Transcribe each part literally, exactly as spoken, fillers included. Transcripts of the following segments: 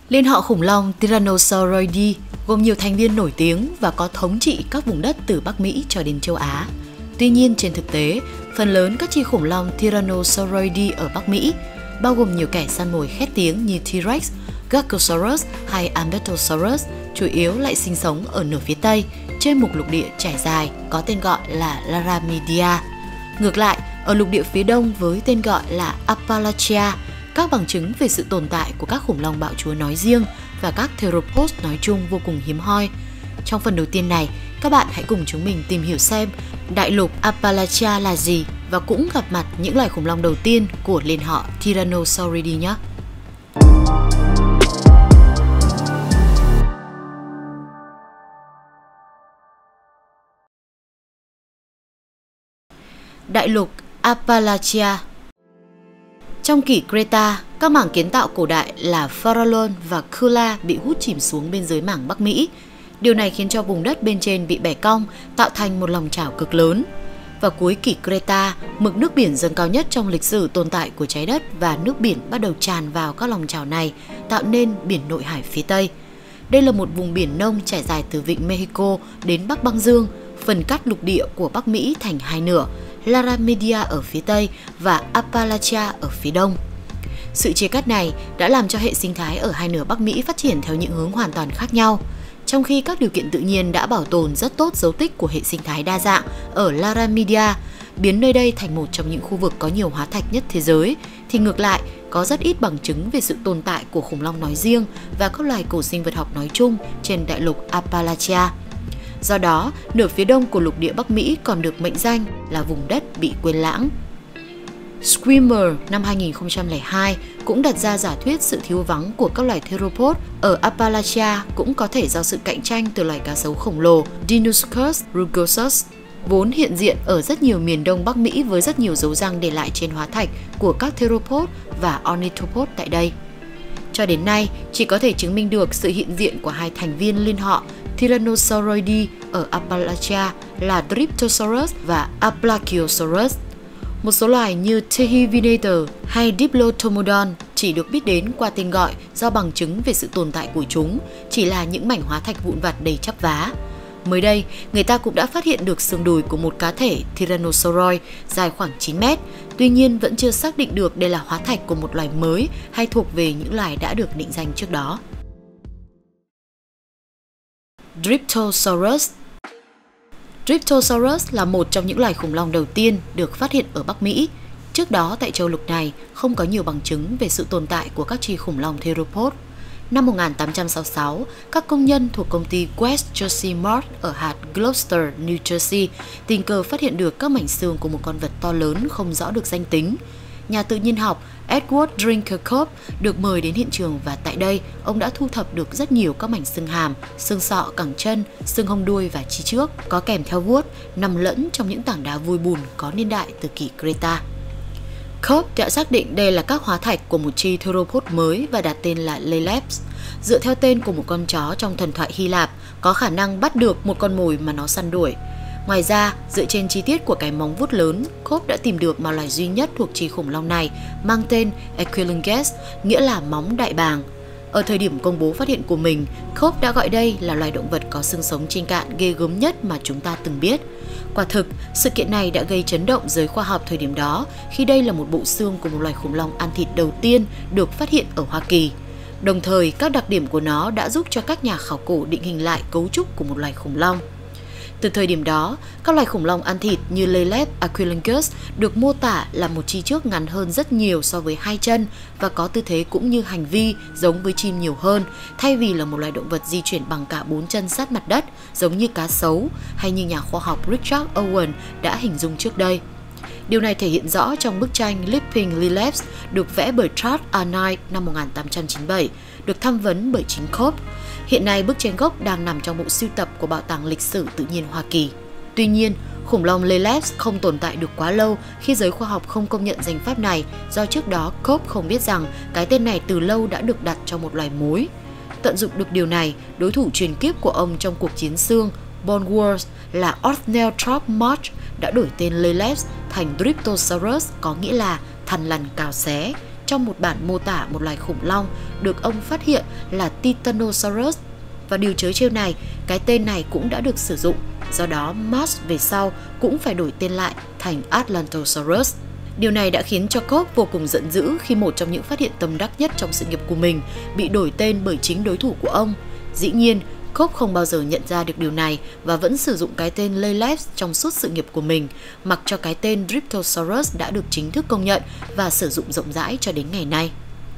Liên họ khủng long Tyrannosauroidae gồm nhiều thành viên nổi tiếng và có thống trị các vùng đất từ Bắc Mỹ cho đến châu Á. Tuy nhiên, trên thực tế, phần lớn các chi khủng long Tyrannosauroidae ở Bắc Mỹ, bao gồm nhiều kẻ săn mồi khét tiếng như T-Rex, Gachysaurus hay Albertosaurus, chủ yếu lại sinh sống ở nửa phía Tây, trên một lục địa trải dài có tên gọi là Laramidia. Ngược lại, ở lục địa phía Đông với tên gọi là Appalachia, các bằng chứng về sự tồn tại của các khủng long bạo chúa nói riêng và các theropods nói chung vô cùng hiếm hoi. Trong phần đầu tiên này, các bạn hãy cùng chúng mình tìm hiểu xem đại lục Appalachia là gì và cũng gặp mặt những loài khủng long đầu tiên của liên họ Tyrannosauridae nhé. Đại lục Appalachia. Trong kỷ Creta, các mảng kiến tạo cổ đại là Farallon và Kula bị hút chìm xuống bên dưới mảng Bắc Mỹ. Điều này khiến cho vùng đất bên trên bị bẻ cong, tạo thành một lòng chảo cực lớn. Vào cuối kỷ Creta, mực nước biển dâng cao nhất trong lịch sử tồn tại của trái đất và nước biển bắt đầu tràn vào các lòng chảo này, tạo nên biển nội hải phía Tây. Đây là một vùng biển nông trải dài từ vịnh Mexico đến Bắc Băng Dương, phần cắt lục địa của Bắc Mỹ thành hai nửa, Laramidia ở phía Tây và Appalachia ở phía Đông. Sự chia cắt này đã làm cho hệ sinh thái ở hai nửa Bắc Mỹ phát triển theo những hướng hoàn toàn khác nhau. Trong khi các điều kiện tự nhiên đã bảo tồn rất tốt dấu tích của hệ sinh thái đa dạng ở Laramidia, biến nơi đây thành một trong những khu vực có nhiều hóa thạch nhất thế giới, thì ngược lại, có rất ít bằng chứng về sự tồn tại của khủng long nói riêng và các loài cổ sinh vật học nói chung trên đại lục Appalachia. Do đó, nửa phía đông của lục địa Bắc Mỹ còn được mệnh danh là vùng đất bị quên lãng. Schwimmer năm hai nghìn không trăm lẻ hai cũng đặt ra giả thuyết sự thiếu vắng của các loài theropod ở Appalachia cũng có thể do sự cạnh tranh từ loài cá sấu khổng lồ Deinonychus rugosus, vốn hiện diện ở rất nhiều miền đông Bắc Mỹ với rất nhiều dấu răng để lại trên hóa thạch của các theropod và ornithopod tại đây. Cho đến nay, chỉ có thể chứng minh được sự hiện diện của hai thành viên liên họ Tyrannosauroidae ở Appalachia là Dryptosaurus và Aplachiosaurus. Một số loài như Tehivinator hay Diplodocus chỉ được biết đến qua tên gọi do bằng chứng về sự tồn tại của chúng chỉ là những mảnh hóa thạch vụn vặt đầy chắp vá. Mới đây, người ta cũng đã phát hiện được xương đùi của một cá thể Tyrannosauroid dài khoảng chín mét, tuy nhiên vẫn chưa xác định được đây là hóa thạch của một loài mới hay thuộc về những loài đã được định danh trước đó. Dryptosaurus. Dryptosaurus là một trong những loài khủng long đầu tiên được phát hiện ở Bắc Mỹ. Trước đó tại châu lục này không có nhiều bằng chứng về sự tồn tại của các chi khủng long theropod. Năm một nghìn tám trăm sáu mươi sáu, các công nhân thuộc công ty West Jersey Mart ở hạt Gloucester, New Jersey tình cờ phát hiện được các mảnh xương của một con vật to lớn không rõ được danh tính. Nhà tự nhiên học Edward Drinker Cope được mời đến hiện trường và tại đây ông đã thu thập được rất nhiều các mảnh xương hàm, xương sọ, cẳng chân, xương hông đuôi và chi trước có kèm theo vuốt nằm lẫn trong những tảng đá vôi bùn có niên đại từ kỷ Creta. Cope đã xác định đây là các hóa thạch của một chi theropod mới và đặt tên là Leleps, dựa theo tên của một con chó trong thần thoại Hy Lạp có khả năng bắt được một con mồi mà nó săn đuổi. Ngoài ra, dựa trên chi tiết của cái móng vuốt lớn, Cope đã tìm được một loài duy nhất thuộc chi khủng long này mang tên Equilingus, nghĩa là móng đại bàng. Ở thời điểm công bố phát hiện của mình, Cope đã gọi đây là loài động vật có xương sống trên cạn ghê gớm nhất mà chúng ta từng biết. Quả thực, sự kiện này đã gây chấn động giới khoa học thời điểm đó khi đây là một bộ xương của một loài khủng long ăn thịt đầu tiên được phát hiện ở Hoa Kỳ. Đồng thời, các đặc điểm của nó đã giúp cho các nhà khảo cổ định hình lại cấu trúc của một loài khủng long. Từ thời điểm đó, các loài khủng long ăn thịt như Leleps aquilingus được mô tả là một chi trước ngắn hơn rất nhiều so với hai chân và có tư thế cũng như hành vi giống với chim nhiều hơn, thay vì là một loài động vật di chuyển bằng cả bốn chân sát mặt đất giống như cá sấu hay như nhà khoa học Richard Owen đã hình dung trước đây. Điều này thể hiện rõ trong bức tranh Leaping Leleps được vẽ bởi Charles Arnott năm một nghìn tám trăm chín mươi bảy, được tham vấn bởi chính Cope. Hiện nay, bức tranh gốc đang nằm trong bộ sưu tập của Bảo tàng Lịch sử Tự nhiên Hoa Kỳ. Tuy nhiên, khủng long Leleps không tồn tại được quá lâu khi giới khoa học không công nhận danh pháp này, do trước đó Cope không biết rằng cái tên này từ lâu đã được đặt cho một loài mối. Tận dụng được điều này, đối thủ truyền kiếp của ông trong cuộc chiến xương Bone Wars là Othniel Thorpe March đã đổi tên Leleps thành Dryptosaurus, có nghĩa là thằn lằn cào xé, trong một bản mô tả một loài khủng long được ông phát hiện là Titanosaurus. Và điều trớ trêu này, cái tên này cũng đã được sử dụng, do đó Marsh về sau cũng phải đổi tên lại thành Atlantosaurus. Điều này đã khiến cho Cope vô cùng giận dữ khi một trong những phát hiện tâm đắc nhất trong sự nghiệp của mình bị đổi tên bởi chính đối thủ của ông. Dĩ nhiên, Cope không bao giờ nhận ra được điều này và vẫn sử dụng cái tên Laelaps trong suốt sự nghiệp của mình, mặc cho cái tên Dryptosaurus đã được chính thức công nhận và sử dụng rộng rãi cho đến ngày nay.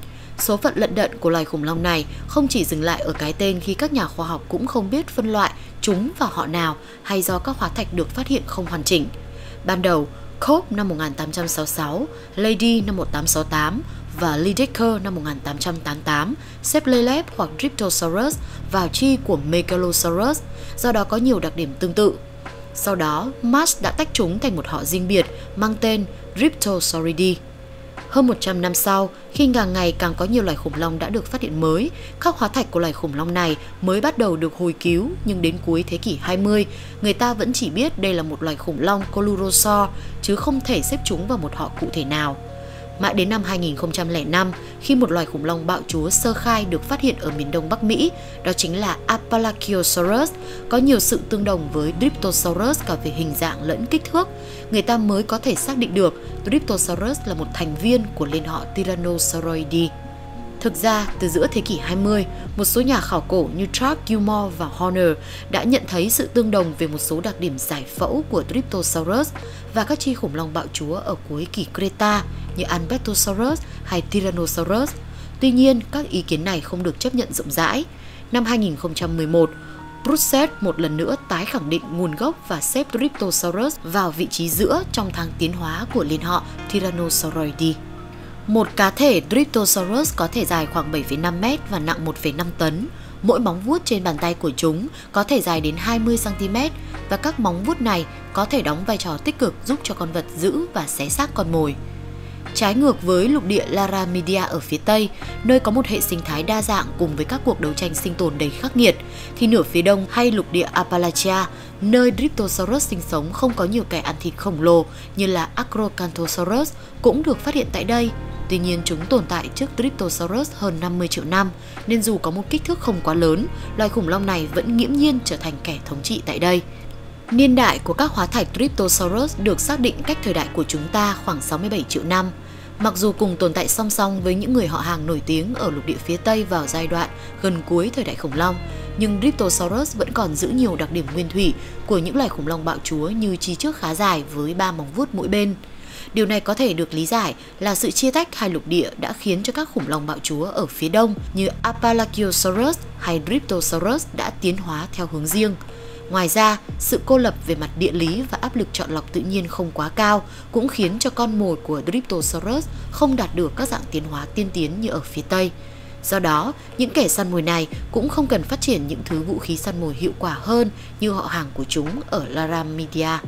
Số phận lận đận của loài khủng long này không chỉ dừng lại ở cái tên khi các nhà khoa học cũng không biết phân loại chúng vào họ nào hay do các hóa thạch được phát hiện không hoàn chỉnh. Ban đầu, Cope năm một nghìn tám trăm sáu mươi sáu, Lady năm một nghìn tám trăm sáu mươi tám và Lydekker năm một nghìn tám trăm tám mươi tám xếp Laelaps hoặc Dryptosaurus vào chi của Megalosaurus, do đó có nhiều đặc điểm tương tự. Sau đó, Marsh đã tách chúng thành một họ riêng biệt mang tên Dryptosauridae. Hơn một trăm năm sau, khi càng ngày càng có nhiều loài khủng long đã được phát hiện mới, các hóa thạch của loài khủng long này mới bắt đầu được hồi cứu, nhưng đến cuối thế kỷ hai mươi, người ta vẫn chỉ biết đây là một loài khủng long Coelurosaur, chứ không thể xếp chúng vào một họ cụ thể nào. Mãi đến năm hai nghìn không trăm lẻ năm, khi một loài khủng long bạo chúa sơ khai được phát hiện ở miền đông Bắc Mỹ, đó chính là Apalachiosaurus, có nhiều sự tương đồng với Dryptosaurus cả về hình dạng lẫn kích thước, người ta mới có thể xác định được Dryptosaurus là một thành viên của liên họ Tyrannosauroidae. Thực ra, từ giữa thế kỷ hai mươi, một số nhà khảo cổ như Clark, Gilmore và Horner đã nhận thấy sự tương đồng về một số đặc điểm giải phẫu của Dryptosaurus và các chi khủng long bạo chúa ở cuối kỷ Creta như Albertosaurus hay Tyrannosaurus. Tuy nhiên, các ý kiến này không được chấp nhận rộng rãi. Năm hai nghìn không trăm mười một, Brusset một lần nữa tái khẳng định nguồn gốc và xếp Dryptosaurus vào vị trí giữa trong thang tiến hóa của liên họ Tyrannosauroidae. Một cá thể Dryptosaurus có thể dài khoảng bảy phẩy năm mét và nặng một phẩy năm tấn. Mỗi móng vuốt trên bàn tay của chúng có thể dài đến hai mươi xăng ti mét và các móng vuốt này có thể đóng vai trò tích cực giúp cho con vật giữ và xé xác con mồi. Trái ngược với lục địa Laramidia ở phía Tây, nơi có một hệ sinh thái đa dạng cùng với các cuộc đấu tranh sinh tồn đầy khắc nghiệt, thì nửa phía Đông hay lục địa Appalachia, nơi Dryptosaurus sinh sống không có nhiều kẻ ăn thịt khổng lồ như là Acrocanthosaurus cũng được phát hiện tại đây. Tuy nhiên, chúng tồn tại trước Dryptosaurus hơn năm mươi triệu năm, nên dù có một kích thước không quá lớn, loài khủng long này vẫn nghiễm nhiên trở thành kẻ thống trị tại đây. Niên đại của các hóa thạch Dryptosaurus được xác định cách thời đại của chúng ta khoảng sáu mươi bảy triệu năm. Mặc dù cùng tồn tại song song với những người họ hàng nổi tiếng ở lục địa phía Tây vào giai đoạn gần cuối thời đại khủng long, nhưng Dryptosaurus vẫn còn giữ nhiều đặc điểm nguyên thủy của những loài khủng long bạo chúa như chi trước khá dài với ba móng vuốt mỗi bên. Điều này có thể được lý giải là sự chia tách hai lục địa đã khiến cho các khủng long bạo chúa ở phía đông như Apalachiosaurus hay Dryptosaurus đã tiến hóa theo hướng riêng. Ngoài ra, sự cô lập về mặt địa lý và áp lực chọn lọc tự nhiên không quá cao cũng khiến cho con mồi của Dryptosaurus không đạt được các dạng tiến hóa tiên tiến như ở phía Tây. Do đó, những kẻ săn mồi này cũng không cần phát triển những thứ vũ khí săn mồi hiệu quả hơn như họ hàng của chúng ở Laramidia.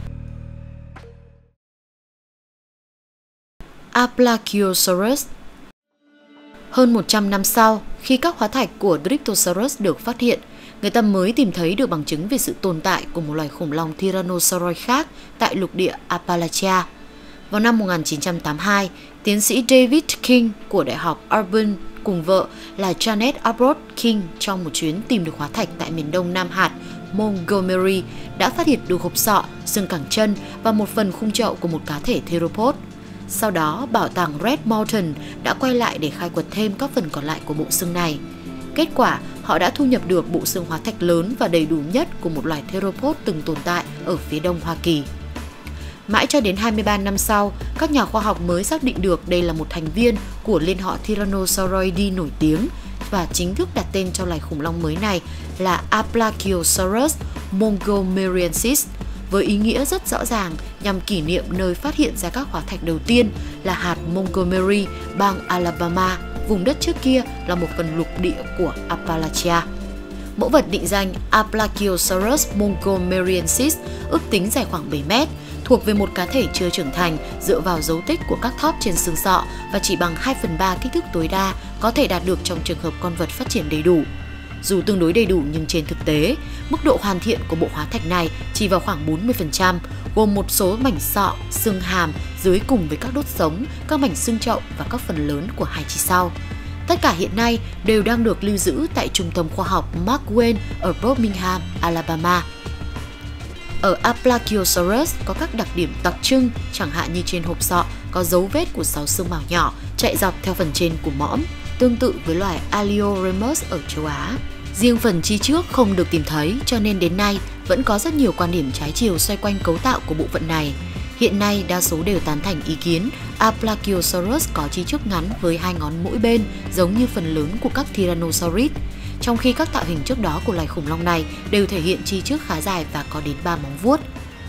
Apalachiosaurus. Hơn một trăm năm sau, khi các hóa thạch của Dryptosaurus được phát hiện, người ta mới tìm thấy được bằng chứng về sự tồn tại của một loài khủng long Tyrannosauroid khác tại lục địa Appalachia. Vào năm một nghìn chín trăm tám mươi hai, tiến sĩ David King của Đại học Auburn cùng vợ là Janet Abbott King trong một chuyến tìm được hóa thạch tại miền đông Nam hạt Montgomery đã phát hiện được hộp sọ, xương cẳng chân và một phần khung chậu của một cá thể theropod. Sau đó, bảo tàng Red Mountain đã quay lại để khai quật thêm các phần còn lại của bộ xương này. Kết quả, họ đã thu nhập được bộ xương hóa thạch lớn và đầy đủ nhất của một loài theropod từng tồn tại ở phía đông Hoa Kỳ. Mãi cho đến hai mươi ba năm sau, các nhà khoa học mới xác định được đây là một thành viên của liên họ Tyrannosauroidae nổi tiếng và chính thức đặt tên cho loài khủng long mới này là Apalachiosaurus montgomerensis, với ý nghĩa rất rõ ràng nhằm kỷ niệm nơi phát hiện ra các hóa thạch đầu tiên là hạt Montgomery, bang Alabama, vùng đất trước kia là một phần lục địa của Appalachia. Mẫu vật định danh Apalachiosaurus montgomerensis ước tính dài khoảng bảy mét, thuộc về một cá thể chưa trưởng thành dựa vào dấu tích của các thóp trên xương sọ và chỉ bằng hai phần ba kích thước tối đa có thể đạt được trong trường hợp con vật phát triển đầy đủ. Dù tương đối đầy đủ nhưng trên thực tế, mức độ hoàn thiện của bộ hóa thạch này chỉ vào khoảng bốn mươi phần trăm, gồm một số mảnh sọ, xương hàm dưới cùng với các đốt sống, các mảnh xương chậu và các phần lớn của hai chi sau. Tất cả hiện nay đều đang được lưu giữ tại Trung tâm Khoa học Mark Twain ở Birmingham, Alabama. Ở Aplakiosaurus có các đặc điểm đặc trưng, chẳng hạn như trên hộp sọ có dấu vết của sáu xương mào nhỏ chạy dọc theo phần trên của mõm, tương tự với loài Alioramus ở châu Á. Riêng phần chi trước không được tìm thấy, cho nên đến nay vẫn có rất nhiều quan điểm trái chiều xoay quanh cấu tạo của bộ phận này. Hiện nay, đa số đều tán thành ý kiến Aplakiosaurus có chi trước ngắn với hai ngón mỗi bên, giống như phần lớn của các Tyrannosaurus, trong khi các tạo hình trước đó của loài khủng long này đều thể hiện chi trước khá dài và có đến ba móng vuốt.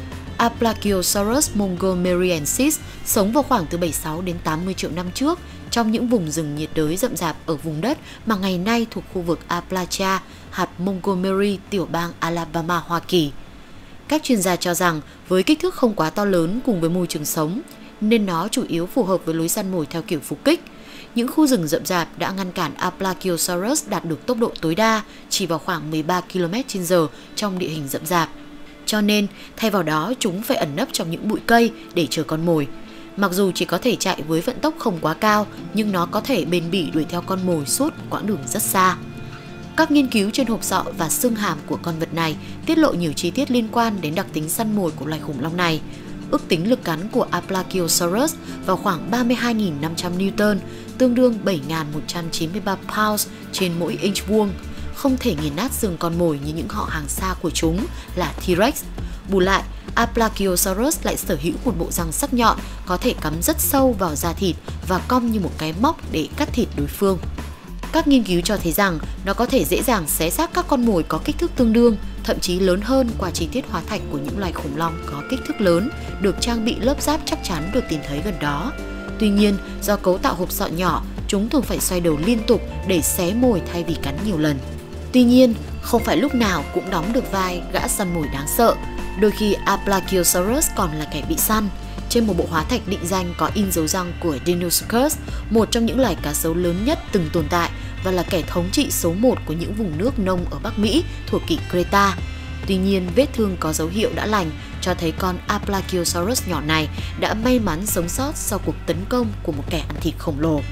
Aplakiosaurus montgomeryensis sống vào khoảng từ bảy mươi sáu đến tám mươi triệu năm trước trong những vùng rừng nhiệt đới rậm rạp ở vùng đất mà ngày nay thuộc khu vực Appalachia, hạt Montgomery, tiểu bang Alabama, Hoa Kỳ. Các chuyên gia cho rằng với kích thước không quá to lớn cùng với môi trường sống, nên nó chủ yếu phù hợp với lối săn mồi theo kiểu phục kích. Những khu rừng rậm rạp đã ngăn cản Aplakiosaurus đạt được tốc độ tối đa chỉ vào khoảng mười ba ki lô mét trên giờ trong địa hình rậm rạp. Cho nên, thay vào đó chúng phải ẩn nấp trong những bụi cây để chờ con mồi. Mặc dù chỉ có thể chạy với vận tốc không quá cao, nhưng nó có thể bền bỉ đuổi theo con mồi suốt quãng đường rất xa. Các nghiên cứu trên hộp sọ và xương hàm của con vật này tiết lộ nhiều chi tiết liên quan đến đặc tính săn mồi của loài khủng long này. Ước tính lực cắn của Aplakiosaurus vào khoảng ba mươi hai nghìn năm trăm Newton, tương đương bảy nghìn một trăm chín mươi ba pounds trên mỗi inch vuông, không thể nghiền nát xương con mồi như những họ hàng xa của chúng là T-Rex. Bù lại, Aplakiosaurus lại sở hữu một bộ răng sắc nhọn có thể cắm rất sâu vào da thịt và cong như một cái móc để cắt thịt đối phương. Các nghiên cứu cho thấy rằng nó có thể dễ dàng xé xác các con mồi có kích thước tương đương, thậm chí lớn hơn qua chi tiết hóa thạch của những loài khủng long có kích thước lớn, được trang bị lớp giáp chắc chắn được tìm thấy gần đó. Tuy nhiên, do cấu tạo hộp sọ nhỏ, chúng thường phải xoay đầu liên tục để xé mồi thay vì cắn nhiều lần. Tuy nhiên, không phải lúc nào cũng đóng được vai gã săn mồi đáng sợ. Đôi khi Aplakiosaurus còn là kẻ bị săn. Trên một bộ hóa thạch định danh có in dấu răng của Deinosuchus, một trong những loài cá sấu lớn nhất từng tồn tại và là kẻ thống trị số một của những vùng nước nông ở Bắc Mỹ thuộc kỷ Creta. Tuy nhiên, vết thương có dấu hiệu đã lành, cho thấy con Aplakiosaurus nhỏ này đã may mắn sống sót sau cuộc tấn công của một kẻ ăn thịt khổng lồ.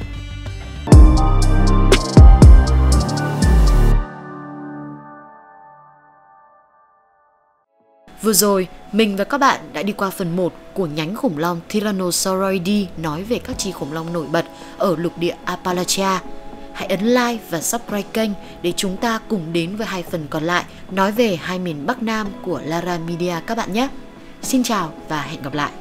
Vừa rồi, mình và các bạn đã đi qua phần một của nhánh khủng long Tyrannosauroidae nói về các chi khủng long nổi bật ở lục địa Appalachia. Hãy ấn like và subscribe kênh để chúng ta cùng đến với hai phần còn lại nói về hai miền Bắc Nam của Lara Media các bạn nhé. Xin chào và hẹn gặp lại!